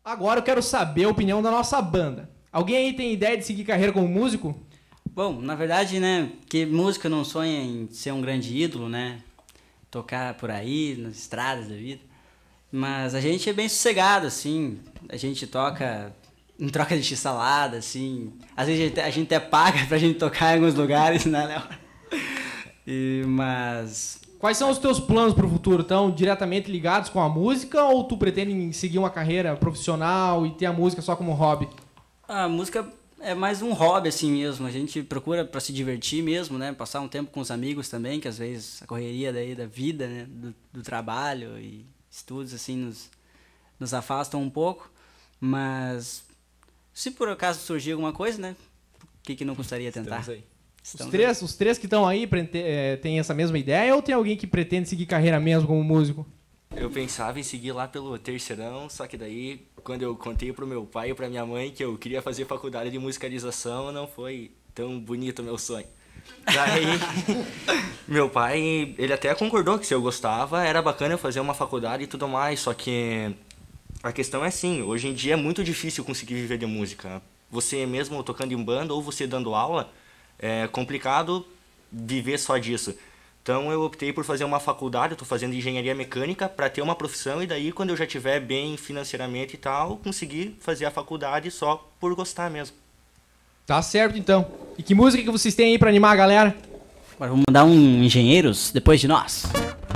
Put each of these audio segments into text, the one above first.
Agora eu quero saber a opinião da nossa banda. Alguém aí tem ideia de seguir carreira como músico? Bom, na verdade, né, que música não sonha em ser um grande ídolo, né? Tocar por aí, nas estradas da vida. Mas a gente é bem sossegado, assim. A gente toca em troca de x-salada, assim. Às vezes a gente até paga pra gente tocar em alguns lugares, né, Léo? Mas... Quais são os teus planos pro futuro? Estão diretamente ligados com a música ou tu pretende seguir uma carreira profissional e ter a música só como hobby? A música é mais um hobby, assim mesmo. A gente procura para se divertir mesmo, né? Passar um tempo com os amigos também, que às vezes a correria daí da vida, né? Do trabalho e estudos, assim, nos afastam um pouco. Mas se por acaso surgir alguma coisa, né? O que não custaria tentar? Estamos aí. Os três que estão aí têm essa mesma ideia ou tem alguém que pretende seguir carreira mesmo como músico? Eu pensava em seguir lá pelo terceirão, só que daí, quando eu contei pro meu pai e pra minha mãe que eu queria fazer faculdade de musicalização, não foi tão bonito o meu sonho. Daí, meu pai, ele até concordou que se eu gostava, era bacana eu fazer uma faculdade e tudo mais, só que a questão é assim, hoje em dia é muito difícil conseguir viver de música. Você mesmo tocando em banda ou você dando aula, é complicado viver só disso. Então eu optei por fazer uma faculdade, eu estou fazendo engenharia mecânica para ter uma profissão e daí quando eu já estiver bem financeiramente e tal, conseguir fazer a faculdade só por gostar mesmo. Tá certo então. E que música que vocês têm aí para animar a galera? Agora vamos mandar um Engenheiros depois de nós.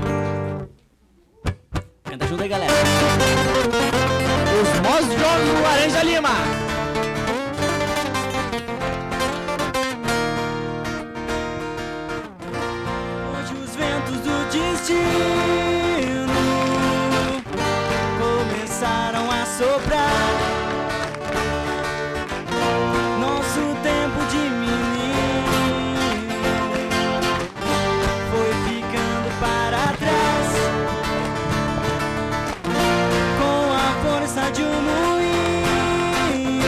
Canta junto aí, galera. Os Moss Jones do Laranja Lima. Começaram a soprar. Nosso tempo de menino foi ficando para trás, com a força de um moinho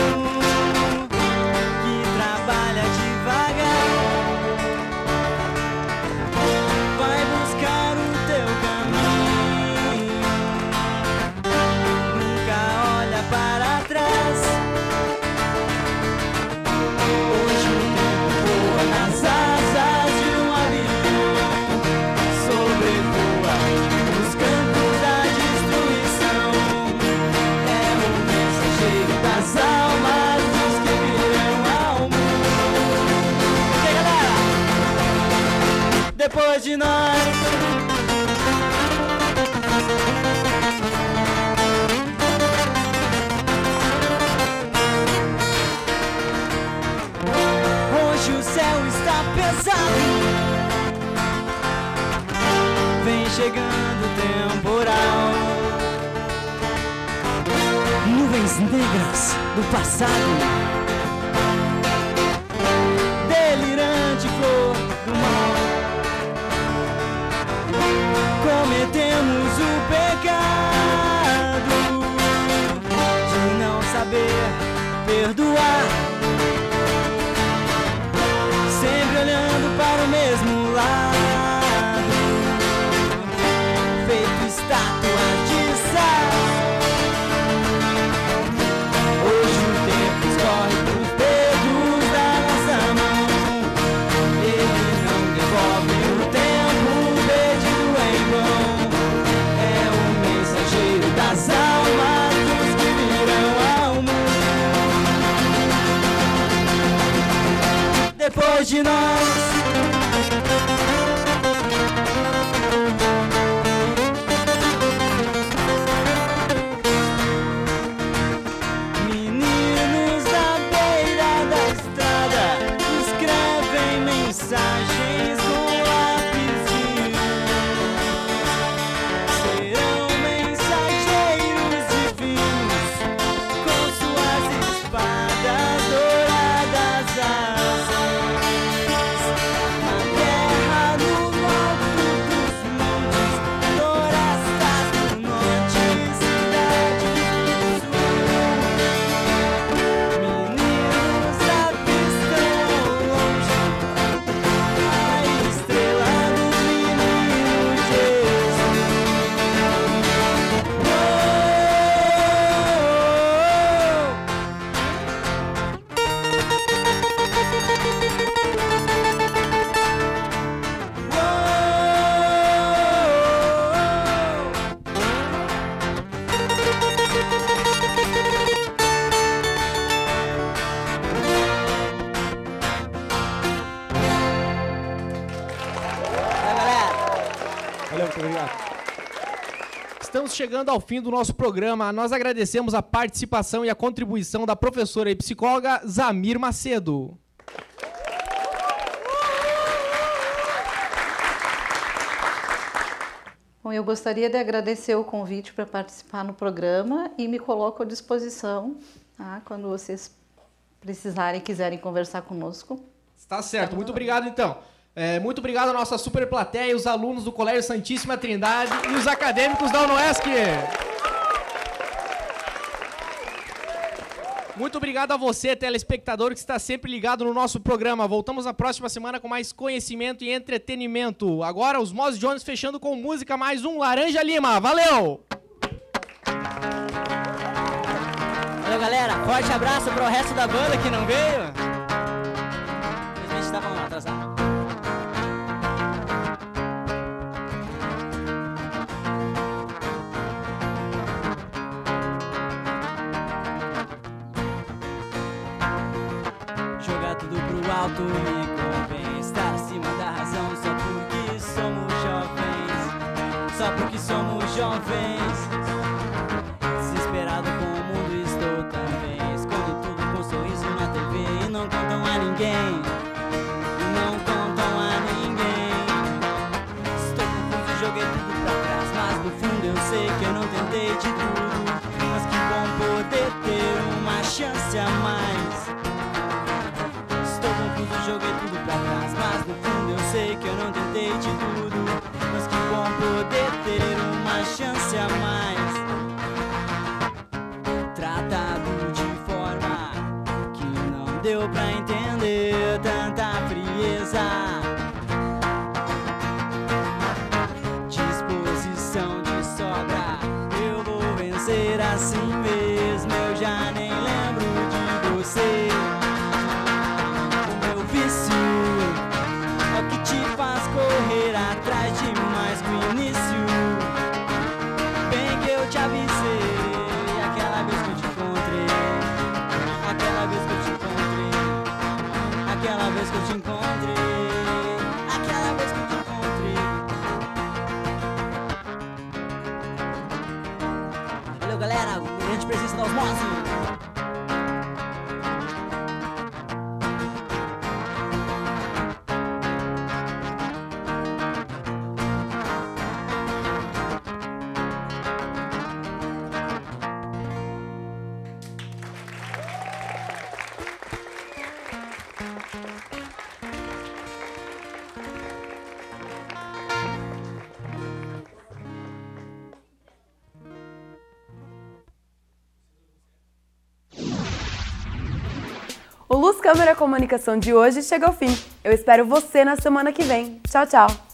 que trabalha devagar. Vai buscar o teu caminho, nunca olha para trás. Hoje o tempo voa nas asas de um avião, sobrevoa os campos da destruição. É o mensageiro das almas dos que virão ao mundo. E aí, galera? Depois de nós. Hoje o céu está pesado, vem chegando o temporal. Nuvens negras do passado, delirante flor do mal. Cometemos o pecado de não saber perdoar, sempre olhando para o mesmo lado, feito estátua de sal. Hoje o tempo escorre pelos dedos da nossa mão, ele não devolve o tempo perdido em vão. É o mensageiro das almas dos que virão ao mundo. Depois de nós. Meninos da beira da estrada escrevem mensagens com lápis de luz. Serão mensageiros divinos com suas espadas douradas. estamos chegando ao fim do nosso programa. Nós agradecemos a participação e a contribuição da professora e psicóloga Zamir Macedo. Bom, eu gostaria de agradecer o convite para participar no programa e me coloco à disposição, tá? Quando vocês precisarem e quiserem conversar conosco. Está certo, muito obrigado então. Muito obrigado à nossa super plateia, os alunos do Colégio Santíssima Trindade e os acadêmicos da UNOESC. Muito obrigado a você, telespectador, que está sempre ligado no nosso programa. Voltamos na próxima semana com mais conhecimento e entretenimento. Agora, os Moz Jones fechando com música, mais um Laranja Lima. Valeu! Valeu, galera. Forte abraço para o resto da banda que não veio. Infelizmente estavam atrasados. Alto me convém estar acima da razão só porque somos jovens, só porque somos jovens. Desesperado com o mundo estou também, escondo tudo com um sorriso na TV e não contam a ninguém, não contam a ninguém. Estou confuso, joguei tudo pra trás, mas no fundo eu sei que eu não tentei de tudo. Mas que bom poder ter uma chance a mais. Joguei tudo pra trás, mas no fundo eu sei que eu não tentei de tudo. Mas que bom poder ter uma chance a mais. Tratado de forma que não deu pra entender tanta frieza. Disposição de sobra, eu vou vencer assim mesmo. Eu já nem lembro de você. É o que te faz correr atrás demais pro início. Bem que eu te avisei aquela vez que eu te encontrei. Aquela vez que eu te encontrei. Aquela vez que eu te encontrei. Aquela vez que eu te encontrei. Valeu, galera, grande presença da Osmose. O Luz Câmara Comunicação de hoje chega ao fim. Eu espero você na semana que vem. Tchau, tchau!